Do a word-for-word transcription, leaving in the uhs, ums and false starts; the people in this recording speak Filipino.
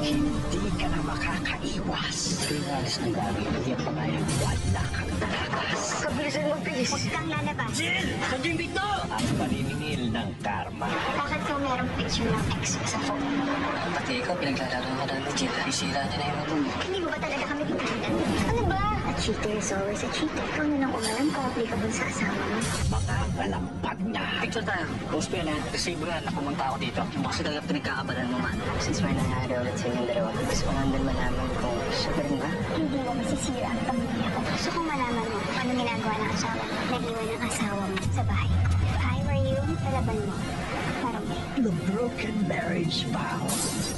Hindi ka na makakaiwas. Pinalis ng gabi, hindi ang pangayang wala kang talakas. Kabilisan mo, please. Huwag kang lalabas. Jill! Sa Jimbito! Ang paniningil ng karma. Bakit ka merong picture ng ex mo sa phone? Pati ikaw, pinaglalaro mo na ni Jill. Isira niya na yung mundo mo. Hindi mo ba talaga kami pinagdan? Ano ba? A cheater is always a cheater. Ikaw na lang umalam kung applicable sa asawa mo. Mga malampag na. Picture tayo. Post ko yan ha. Receive yan na pumunta ako dito. Kasi talaga pinagkakabalan mo man. Since may nangyari ulit sa inyong dalawa, gusto ko nandun malaman kung siya pa rin ba? Hindi mo masisira ang pamilya ko. Gusto kong malaman mo ano ginagawa ng asawa mo. Nag-iwan ng asawa mo sa bahay ko. If I were you, lalaban mo. Parang The broken marriage vows.